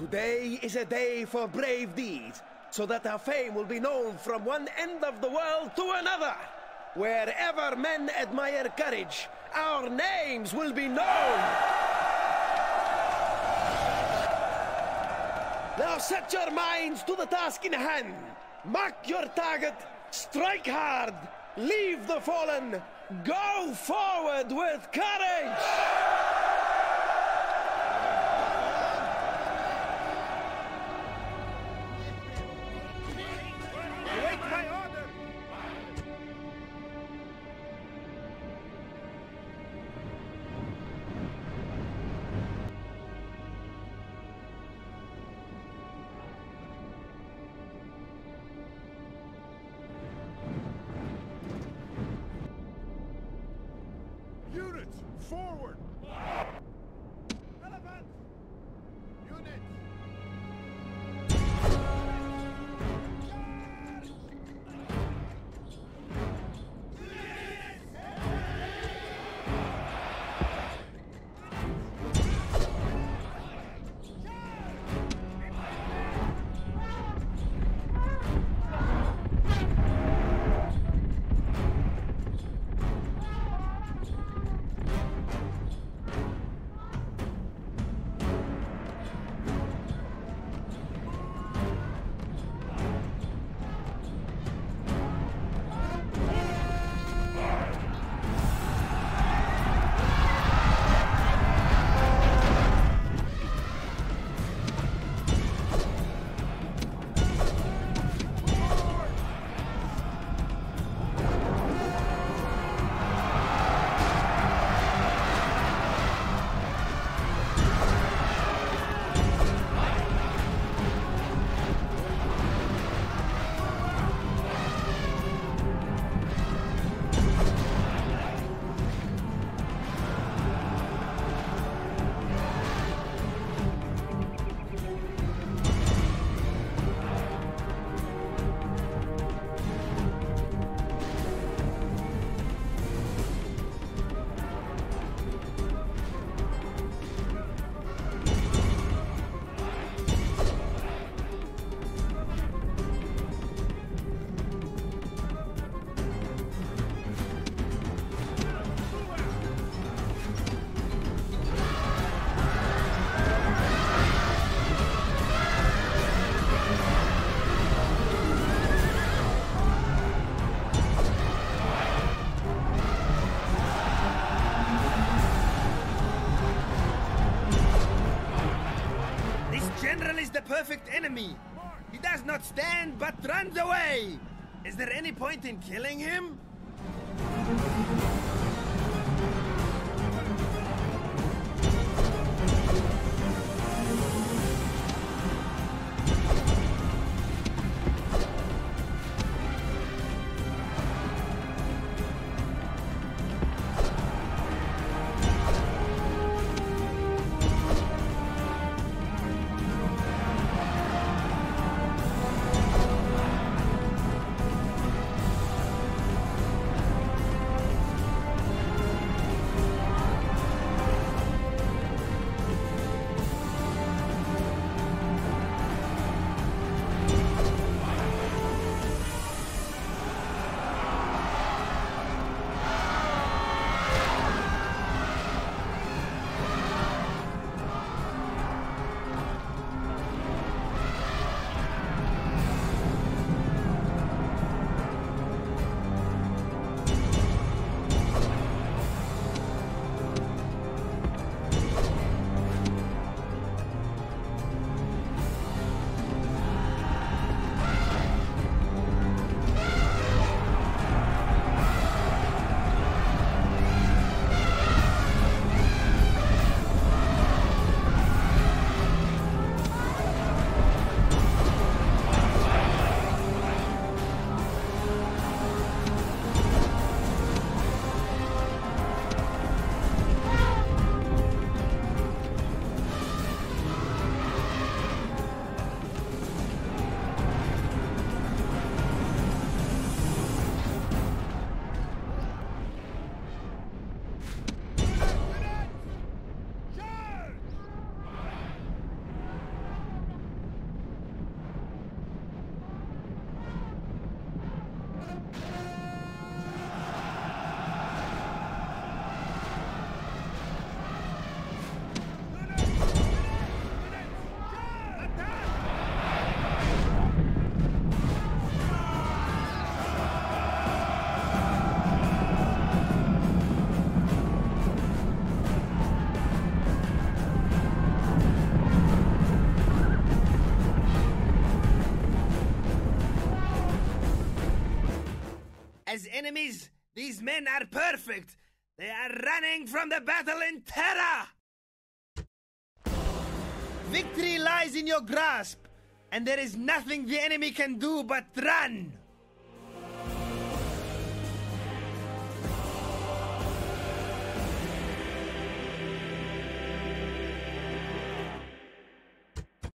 Today is a day for brave deeds, so that our fame will be known from one end of the world to another. Wherever men admire courage, our names will be known. Now set your minds to the task in hand. Mark your target, strike hard, leave the fallen, go forward with courage! Await my order! Units, forward! Elephants! Units! General is the perfect enemy. He does not stand, but runs away. Is there any point in killing him? As enemies, these men are perfect. They are running from the battle in terror. Victory lies in your grasp, and there is nothing the enemy can do but run.